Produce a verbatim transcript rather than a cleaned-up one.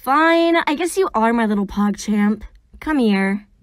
Fine, I guess you are my little pog champ. Come here.